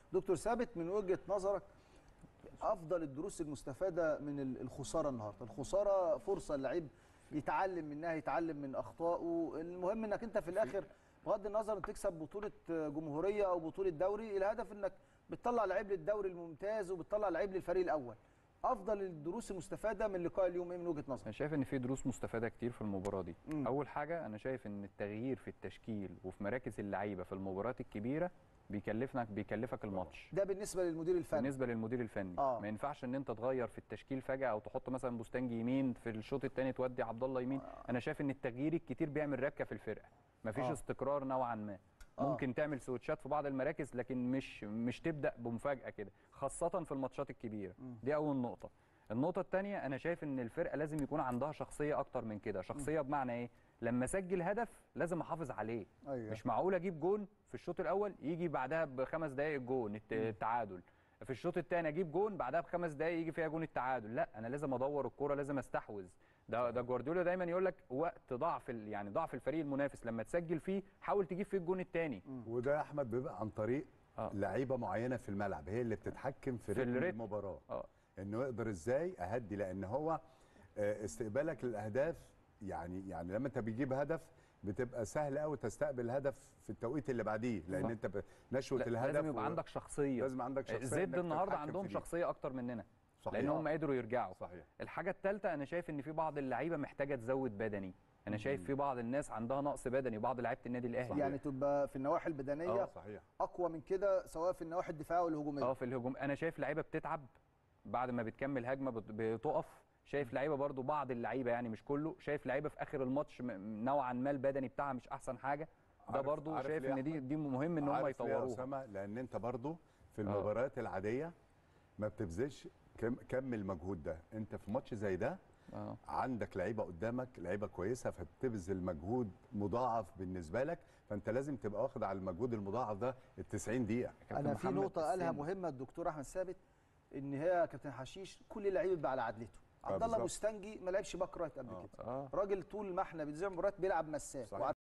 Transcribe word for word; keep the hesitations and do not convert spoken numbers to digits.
دكتور ثابت، من وجهه نظرك افضل الدروس المستفاده من الخساره النهارده؟ الخساره فرصه اللعيب يتعلم منها، يتعلم من اخطائه. المهم انك انت في الاخر بغض النظر ان تكسب بطوله جمهوريه او بطوله دوري، الهدف انك بتطلع لعيب للدوري الممتاز وبتطلع لعيب للفريق الاول. افضل الدروس المستفاده من لقاء اليوم ايه من وجهه نظرك؟ انا شايف ان في دروس مستفاده كتير في المباراه دي. مم. اول حاجه انا شايف ان التغيير في التشكيل وفي مراكز اللعيبه في المباريات الكبيره بيكلفك بيكلفك الماتش. ده بالنسبه للمدير الفني. بالنسبه للمدير الفني آه. ما ينفعش ان انت تغير في التشكيل فجاه او تحط مثلا بوستانجي يمين في الشوط الثاني تودي عبد الله يمين. آه. انا شايف ان التغيير الكتير بيعمل ركه في الفرقه، مفيش آه. استقرار نوعا ما. آه. ممكن تعمل سويتشات في بعض المراكز لكن مش مش تبدا بمفاجاه كده، خاصه في الماتشات الكبيره. م. دي اول نقطه. النقطة الثانية أنا شايف إن الفرقة لازم يكون عندها شخصية أكتر من كده، شخصية بمعنى إيه؟ لما أسجل هدف لازم أحافظ عليه. أيوة. مش معقول أجيب جون في الشوط الأول يجي بعدها بخمس دقايق الجون التعادل، في الشوط الثاني أجيب جون بعدها بخمس دقايق يجي فيها جون التعادل، لا أنا لازم أدور الكورة، لازم أستحوذ. ده ده جوارديولا دايما يقول لك وقت ضعف يعني ضعف الفريق المنافس لما تسجل فيه حاول تجيب فيه الجون الثاني. وده يا أحمد بيبقى عن طريق آه. لعيبة معينة في الملعب هي اللي بتتحكم في, في رتم المباراة. آه. انه يقدر ازاي اهدي، لان هو استقبالك للاهداف يعني يعني لما انت بتجيب هدف بتبقى سهل قوي تستقبل الهدف في التوقيت اللي بعديه، لان صح. انت نشوه الهدف لازم يبقى و... عندك شخصيه. لازم عندك شخصيه. زد النهارده عندهم شخصيه اكتر مننا. صحيح. لان هم قدروا يرجعوا. صحيح. الحاجه الثالثه انا شايف ان في بعض اللعيبه محتاجه تزود بدني. انا شايف في بعض الناس عندها نقص بدني، بعض لعيبه النادي الاهلي يعني تبقى في النواحي البدنيه صحيح. اقوى من كده سواء في النواحي الدفاعيه والهجوميه. اه في الهجوم انا شايف لعيبه بتتعب بعد ما بتكمل هجمه بتقف. شايف لعيبه برضو بعض اللعيبه يعني مش كله، شايف لعيبه في اخر الماتش نوعا ما البدني بتاعها مش احسن حاجه. ده برضو شايف ان دي دي مهم ان هم يطوروها. لان انت برضو في المباريات أوه. العاديه ما بتبذلش كم, كم المجهود ده. انت في ماتش زي ده أوه. عندك لعيبه قدامك لعيبه كويسه فبتبذل مجهود مضاعف بالنسبه لك، فانت لازم تبقى واخد على المجهود المضاعف ده ال تسعين دقيقه. انا في نقطه قالها مهمه الدكتور احمد ثابت، ان هي كابتن حشيش كل لعيب يبقى على عدلته. عبد الله بوستانجي ما لعبش باك رايت قبل كده. آه. راجل طول ما احنا بنذيع مباريات بيلعب مساك.